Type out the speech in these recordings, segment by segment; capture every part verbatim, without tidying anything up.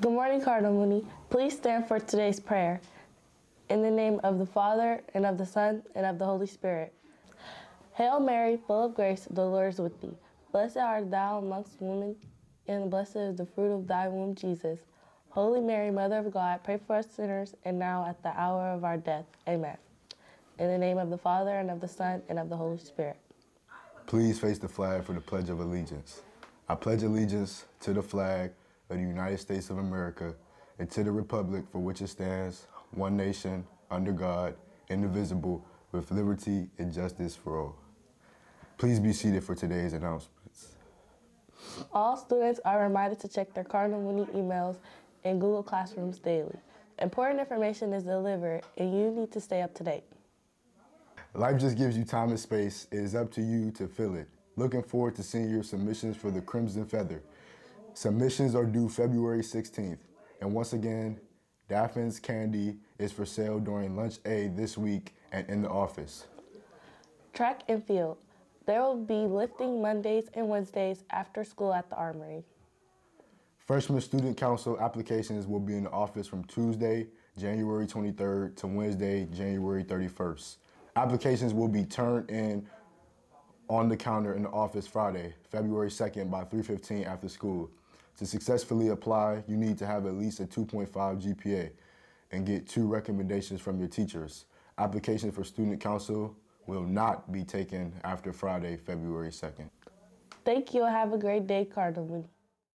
Good morning, Cardinal Mooney. Please stand for today's prayer. In the name of the Father, and of the Son, and of the Holy Spirit. Hail Mary, full of grace, the Lord is with thee. Blessed art thou amongst women, and blessed is the fruit of thy womb, Jesus. Holy Mary, Mother of God, pray for us sinners, and now at the hour of our death. Amen. In the name of the Father, and of the Son, and of the Holy Spirit. Please face the flag for the Pledge of Allegiance. I pledge allegiance to the flag of the United States of America and to the republic for which it stands, one nation, under God, indivisible, with liberty and justice for all. Please be seated for today's announcements. All students are reminded to check their Cardinal Mooney emails and Google Classrooms daily. Important information is delivered, and you need to stay up to date. Life just gives you time and space. It is up to you to fill it. Looking forward to seeing your submissions for the Crimson Feather. Submissions are due February sixteenth. And once again, Daffin's candy is for sale during Lunch A this week and in the office. Track and field. There will be lifting Mondays and Wednesdays after school at the Armory. Freshman Student Council applications will be in the office from Tuesday, January twenty-third to Wednesday, January thirty-first. Applications will be turned in on the counter in the office Friday, February second by three fifteen after school. To successfully apply, you need to have at least a two point five G P A and get two recommendations from your teachers. Applications for Student Council will not be taken after Friday, February second. Thank you and have a great day, Cardinal Mooney.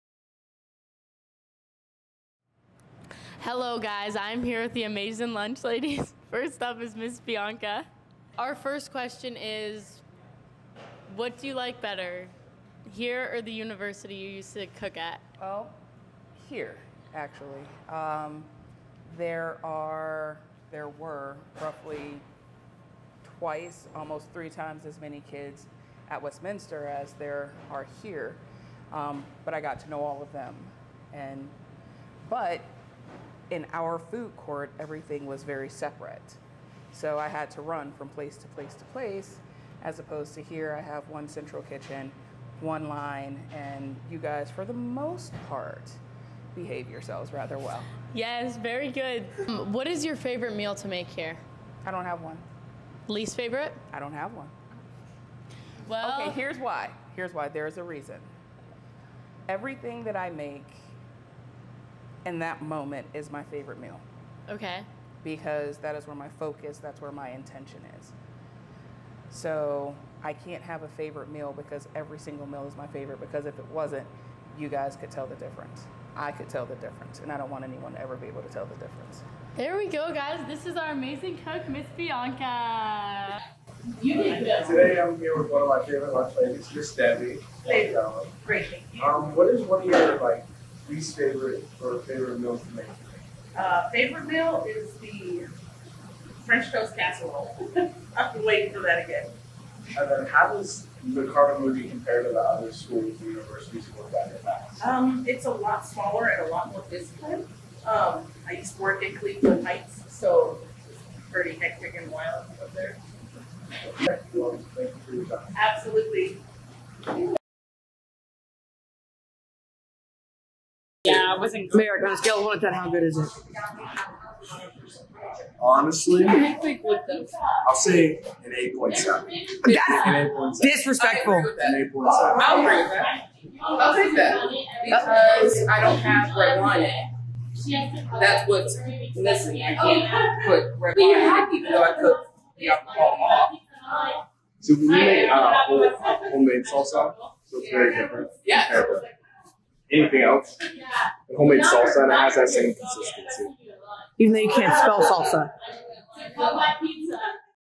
Hello guys, I'm here with the amazing lunch ladies. First up is Miss Bianca. Our first question is, what do you like better, here or the university you used to cook at? Well, here, actually. Um, there are, there were roughly twice, almost three times as many kids at Westminster as there are here. Um, but I got to know all of them. And, but in our food court, everything was very separate. So I had to run from place to place to place, as opposed to here, I have one central kitchen, one line, and you guys, for the most part, behave yourselves rather well. Yes, very good. Um, what is your favorite meal to make here? I don't have one. Least favorite? I don't have one. Well, Okay, here's why. Here's why, there's a reason. Everything that I make in that moment is my favorite meal. okay. Because that is where my focus, that's where my intention is. So I can't have a favorite meal because every single meal is my favorite, because if it wasn't, you guys could tell the difference. I could tell the difference, and I don't want anyone to ever be able to tell the difference. There we go, guys. This is our amazing cook, Miss Bianca. Today I'm here with one of my favorite lunch ladies, Miss Debbie. Thank you. Um, Great, thank you. um, what is one of your like least favorite or favorite meals to make? Uh, favorite meal is the French toast casserole. I've been waiting for that again. And then how does the Cardinal Mooney compare to the other schools and universities you worked at in the past? Um, it's a lot smaller and a lot more disciplined. Um, I used to work in Cleveland Heights, so it's pretty hectic and wild up there. Okay, well, thank you for your time. Absolutely. Yeah, I wasn't. Mayor, on a scale of one to ten, how good is it? Honestly, I'll say an eight point seven. That's An eight point seven. disrespectful. An eight point seven. I'll agree with that. I'll take that. Because I don't have red wine in it. That's what's missing. I can't put red wine in it, even though I cook the alcohol off. So we make uh, home- homemade salsa, so it's very different. Yeah. compared to anything else. The homemade salsa, and it has that same consistency. Even though you can't spell salsa.